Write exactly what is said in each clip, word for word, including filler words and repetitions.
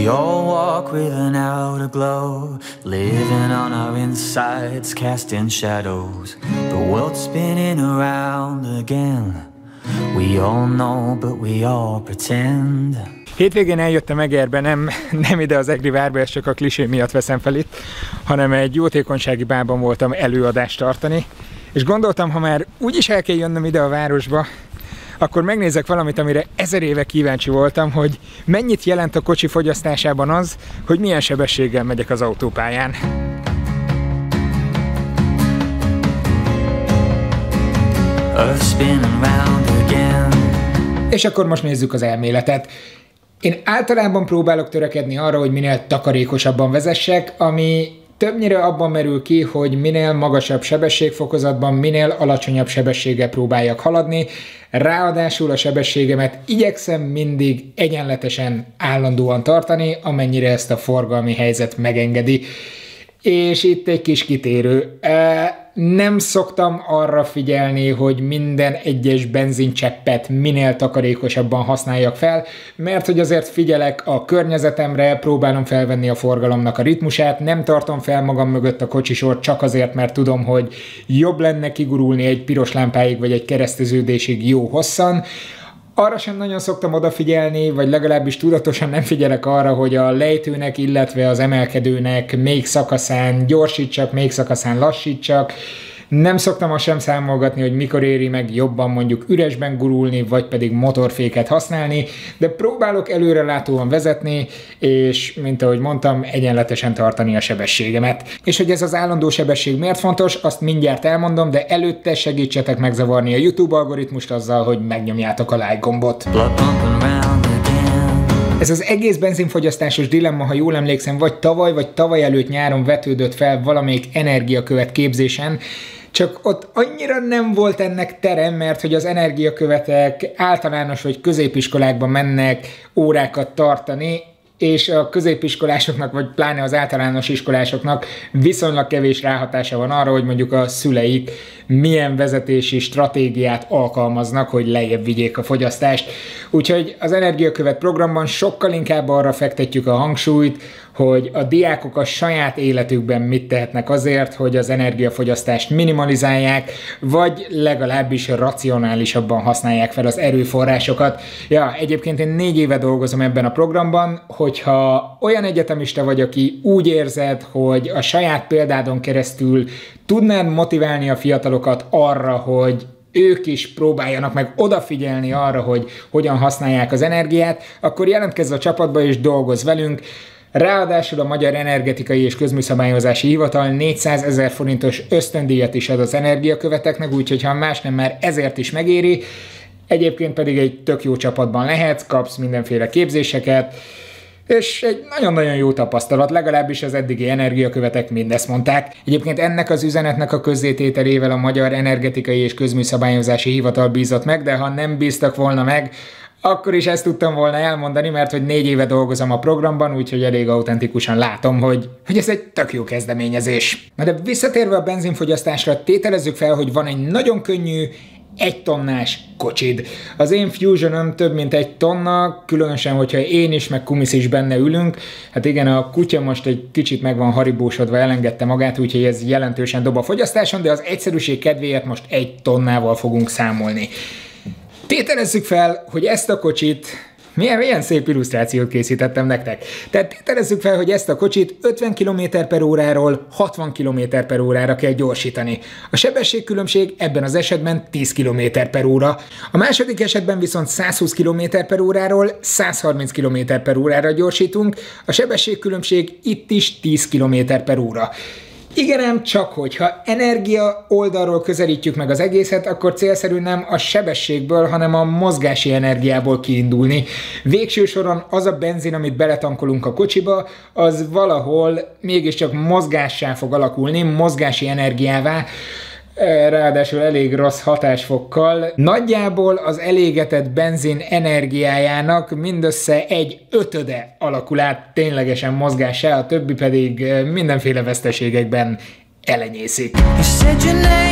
We all walk with an outer glow, living on our insides, casting shadows. The world's spinning around again. We all know, but we all pretend. Hétvégén eljöttem Egerbe, nem, nem ide az Egri várba, ezt csak a klisé miatt veszem fel itt, hanem egy jótékonysági bárban voltam előadást tartani, és gondoltam, ha már úgyis el kell jönnöm ide a városba, akkor megnézek valamit, amire ezer éve kíváncsi voltam, hogy mennyit jelent a kocsi fogyasztásában az, hogy milyen sebességgel megyek az autópályán. És akkor most nézzük az elméletet. Én általában próbálok törekedni arra, hogy minél takarékosabban vezessek, ami többnyire abban merül ki, hogy minél magasabb sebességfokozatban, minél alacsonyabb sebességgel próbáljak haladni. Ráadásul a sebességemet igyekszem mindig egyenletesen, állandóan tartani, amennyire ezt a forgalmi helyzet megengedi. És itt egy kis kitérő. Nem szoktam arra figyelni, hogy minden egyes benzincseppet minél takarékosabban használjak fel, mert hogy azért figyelek a környezetemre, próbálom felvenni a forgalomnak a ritmusát, nem tartom fel magam mögött a kocsisort csak azért, mert tudom, hogy jobb lenne kigurulni egy piros lámpáig vagy egy kereszteződésig jó hosszan. Arra sem nagyon szoktam odafigyelni, vagy legalábbis tudatosan nem figyelek arra, hogy a lejtőnek, illetve az emelkedőnek még szakaszán gyorsítsak, még szakaszán lassítsak. Nem szoktam azt sem számolgatni, hogy mikor éri meg jobban mondjuk üresben gurulni, vagy pedig motorféket használni, de próbálok előrelátóan vezetni, és mint ahogy mondtam, egyenletesen tartani a sebességemet. És hogy ez az állandó sebesség miért fontos, azt mindjárt elmondom, de előtte segítsetek megzavarni a YouTube algoritmust azzal, hogy megnyomjátok a like gombot. Ez az egész benzinfogyasztásos dilemma, ha jól emlékszem, vagy tavaly, vagy tavaly előtt nyáron vetődött fel valamelyik energiakövet képzésen, csak ott annyira nem volt ennek terem, mert hogy az energiakövetek általános vagy középiskolákban mennek órákat tartani, és a középiskolásoknak, vagy pláne az általános iskolásoknak viszonylag kevés ráhatása van arra, hogy mondjuk a szüleik milyen vezetési stratégiát alkalmaznak, hogy lejjebb vigyék a fogyasztást. Úgyhogy az energiakövet programban sokkal inkább arra fektetjük a hangsúlyt, hogy a diákok a saját életükben mit tehetnek azért, hogy az energiafogyasztást minimalizálják, vagy legalábbis racionálisabban használják fel az erőforrásokat. Ja, egyébként én négy éve dolgozom ebben a programban, hogyha olyan egyetemista vagy, aki úgy érzed, hogy a saját példádon keresztül tudnád motiválni a fiatalokat arra, hogy ők is próbáljanak meg odafigyelni arra, hogy hogyan használják az energiát, akkor jelentkezz a csapatba és dolgozz velünk. Ráadásul a Magyar Energetikai és Közműszabályozási Hivatal négyszázezer forintos ösztöndíjat is ad az energiaköveteknek, úgyhogy ha más nem, már ezért is megéri. Egyébként pedig egy tök jó csapatban lehetsz, kapsz mindenféle képzéseket, és egy nagyon-nagyon jó tapasztalat, legalábbis az eddigi energiakövetek mindezt mondták. Egyébként ennek az üzenetnek a közzétételével a Magyar Energetikai és Közműszabályozási Hivatal bízott meg, de ha nem bíztak volna meg, akkor is ezt tudtam volna elmondani, mert hogy négy éve dolgozom a programban, úgyhogy elég autentikusan látom, hogy, hogy ez egy tök jó kezdeményezés. Na de visszatérve a benzinfogyasztásra, tételezzük fel, hogy van egy nagyon könnyű, egy tonnás kocsid. Az én Fusionom több mint egy tonna, különösen, hogyha én is, meg Kumisz is benne ülünk. Hát igen, a kutya most egy kicsit meg van haribósodva, elengedte magát, úgyhogy ez jelentősen dob a fogyasztáson, de az egyszerűség kedvéért most egy tonnával fogunk számolni. Tételezzük fel, hogy ezt a kocsit, milyen, milyen szép illusztrációt készítettem nektek. Tehát tételezzük fel, hogy ezt a kocsit ötven kilométer per óráról hatvan kilométer per órára kell gyorsítani. A sebességkülönbség ebben az esetben tíz kilométer per óra. A második esetben viszont száz húsz kilométer per óráról száz harminc kilométer per órára gyorsítunk. A sebességkülönbség itt is tíz kilométer per óra. Igen ám, csak hogyha energia oldalról közelítjük meg az egészet, akkor célszerű nem a sebességből, hanem a mozgási energiából kiindulni. Végső soron az a benzin, amit beletankolunk a kocsiba, az valahol mégiscsak mozgássá fog alakulni, mozgási energiává, ráadásul elég rossz hatásfokkal. Nagyjából az elégetett benzin energiájának mindössze egy ötöde alakul át ténylegesen mozgássá, a többi pedig mindenféle veszteségekben elenyészik.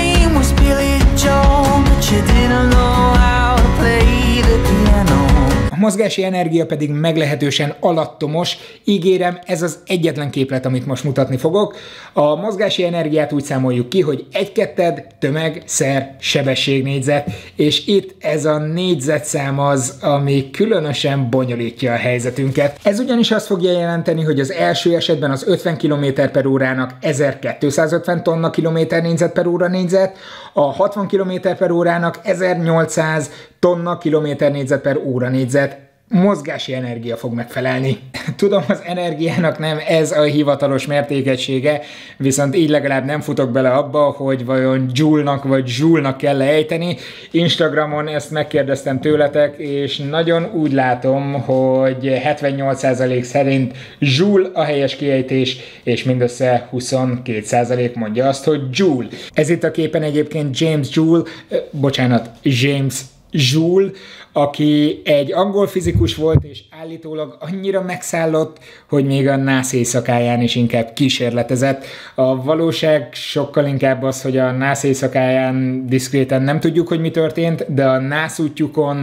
A mozgási energia pedig meglehetősen alattomos. Ígérem, ez az egyetlen képlet, amit most mutatni fogok. A mozgási energiát úgy számoljuk ki, hogy egy-ketted tömeg szer sebességnégyzet, és itt ez a négyzetszám az, ami különösen bonyolítja a helyzetünket. Ez ugyanis azt fogja jelenteni, hogy az első esetben az ötven kilométer per órának ezerkétszázötven tonna kilométer négyzet per óra négyzet, a hatvan kilométer per órának ezernyolcszáz tonna kilométer négyzet per óra négyzet mozgási energia fog megfelelni. Tudom, az energiának nem ez a hivatalos mértékegysége, viszont így legalább nem futok bele abba, hogy vajon joule-nak vagy joule-nak kell ejteni. Instagramon ezt megkérdeztem tőletek, és nagyon úgy látom, hogy hetvennyolc százalék szerint joule a helyes kiejtés, és mindössze huszonkét százalék mondja azt, hogy joule. Ez itt a képen egyébként James Joule, bocsánat, James Joule, aki egy angol fizikus volt, és állítólag annyira megszállott, hogy még a nász éjszakáján is inkább kísérletezett. A valóság sokkal inkább az, hogy a nász éjszakáján diszkréten nem tudjuk, hogy mi történt, de a nász útjukon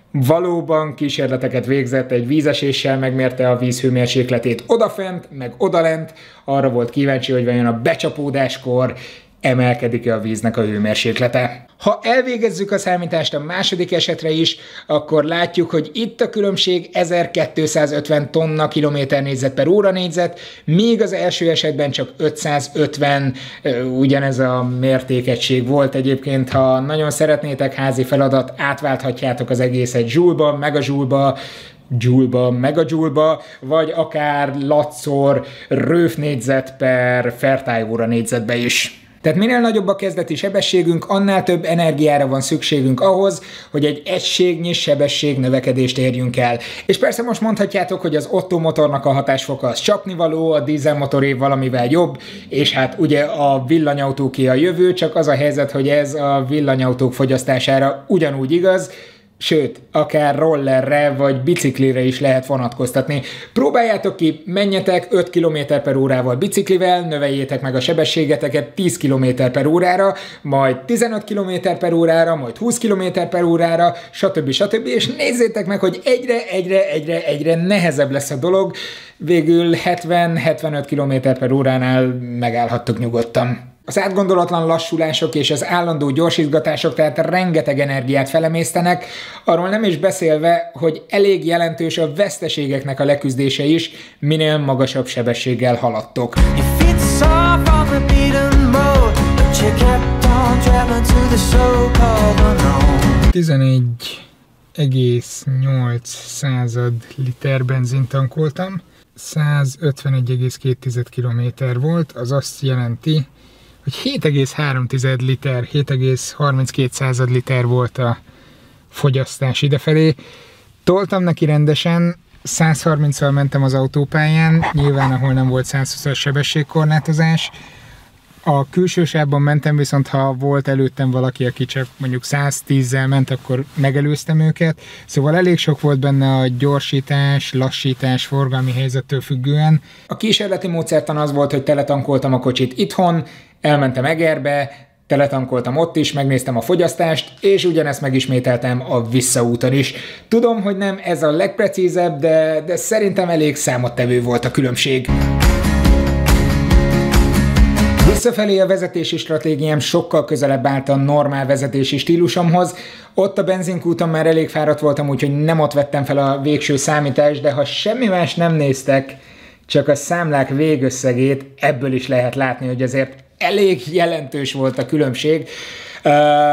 valóban kísérleteket végzett, egy vízeséssel megmérte a víz hőmérsékletét odafent, meg odalent, arra volt kíváncsi, hogy vajon a becsapódáskor emelkedik-e a víznek a hőmérséklete. Ha elvégezzük a számítást a második esetre is, akkor látjuk, hogy itt a különbség ezerkétszázötven tonna kilométer négyzet per óra négyzet, míg az első esetben csak ötszázötven, ugyanez a mértékegység volt. Egyébként, ha nagyon szeretnétek házi feladat, átválthatjátok az egészet joule-ba, meg a joule-ba, joule-ba, meg a joule-ba, vagy akár latszor röv-négyzet per fertályóra négyzetbe is. Tehát minél nagyobb a kezdeti sebességünk, annál több energiára van szükségünk ahhoz, hogy egy egységnyi sebesség növekedést érjünk el. És persze most mondhatjátok, hogy az Otto motornak a hatásfoka az csapnivaló, a dízelmotoré valamivel jobb, és hát ugye a villanyautóké a jövő, csak az a helyzet, hogy ez a villanyautók fogyasztására ugyanúgy igaz, sőt, akár rollerre vagy biciklire is lehet vonatkoztatni. Próbáljátok ki, menjetek öt kilométer per órával biciklivel, növeljétek meg a sebességeteket tíz kilométer per órára, majd tizenöt kilométer per órára, majd húsz kilométer per órára, stb. stb. És nézzétek meg, hogy egyre, egyre, egyre, egyre nehezebb lesz a dolog. Végül hetven-hetvenöt kilométer per óránál megállhattok nyugodtan. Az átgondolatlan lassulások és az állandó gyorsítgatások tehát rengeteg energiát felemésztenek, arról nem is beszélve, hogy elég jelentős a veszteségeknek a leküzdése is, minél magasabb sebességgel haladtok. tizenegy egész nyolc század liter benzint tankoltam, százötvenegy egész két kilométer volt, az azt jelenti, hogy hét egész három liter, hét egész harminckét század liter volt a fogyasztás idefelé. Toltam neki rendesen, száz harminccal mentem az autópályán, nyilván ahol nem volt száz húszas sebességkorlátozás. A külső sávban mentem, viszont ha volt előttem valaki, aki csak mondjuk száz tízzel ment, akkor megelőztem őket. Szóval elég sok volt benne a gyorsítás, lassítás, forgalmi helyzettől függően. A kísérleti módszertan az volt, hogy teletankoltam a kocsit itthon, elmentem Egerbe, teletankoltam ott is, megnéztem a fogyasztást, és ugyanezt megismételtem a visszaúton is. Tudom, hogy nem ez a legprecízebb, de, de szerintem elég számottevő volt a különbség. Visszafelé a vezetési stratégiám sokkal közelebb állt a normál vezetési stílusomhoz. Ott a benzinkúton már elég fáradt voltam, úgyhogy nem ott vettem fel a végső számítást, de ha semmi más nem néztek, csak a számlák végösszegét, ebből is lehet látni, hogy azért elég jelentős volt a különbség. Uh,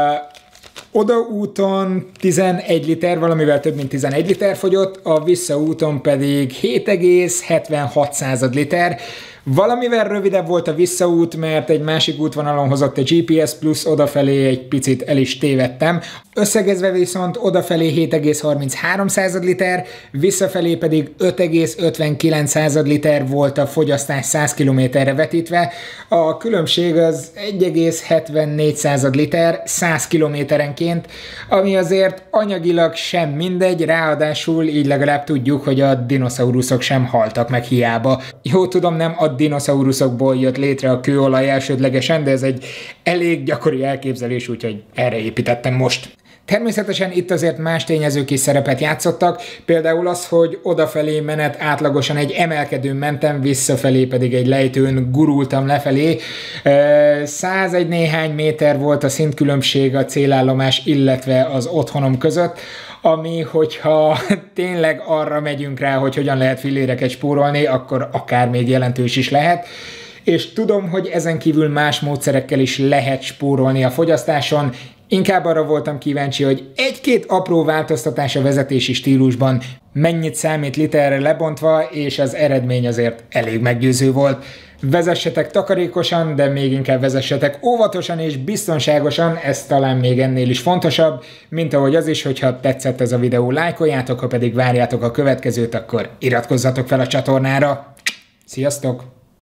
Odaúton tizenegy liter, valamivel több mint tizenegy liter fogyott, a visszaúton pedig hét egész hetvenhat század liter. Valamivel rövidebb volt a visszaút, mert egy másik útvonalon hozott a gé pé es plusz, odafelé egy picit el is tévedtem. Összegezve viszont odafelé hét egész harminchárom század liter, visszafelé pedig öt egész ötvenkilenc század liter volt a fogyasztás száz kilométerre vetítve. A különbség az egy egész hetvennégy század liter száz kilométerenként, ami azért anyagilag sem mindegy, ráadásul így legalább tudjuk, hogy a dinoszauruszok sem haltak meg hiába. Jó, tudom, nem a dinoszauruszokból jött létre a kőolaj elsődlegesen, de ez egy elég gyakori elképzelés, úgyhogy erre építettem most. Természetesen itt azért más tényezők is szerepet játszottak, például az, hogy odafelé menet átlagosan egy emelkedőn mentem, visszafelé pedig egy lejtőn gurultam lefelé. százegy néhány méter volt a szintkülönbség a célállomás, illetve az otthonom között, ami, hogyha tényleg arra megyünk rá, hogy hogyan lehet filléreket spórolni, akkor akár még jelentős is lehet. És tudom, hogy ezen kívül más módszerekkel is lehet spórolni a fogyasztáson. Inkább arra voltam kíváncsi, hogy egy-két apró változtatás a vezetési stílusban mennyit számít literre lebontva, és az eredmény azért elég meggyőző volt. Vezessetek takarékosan, de még inkább vezessetek óvatosan és biztonságosan, ez talán még ennél is fontosabb, mint ahogy az is, hogyha tetszett ez a videó, lájkoljátok, ha pedig várjátok a következőt, akkor iratkozzatok fel a csatornára. Sziasztok!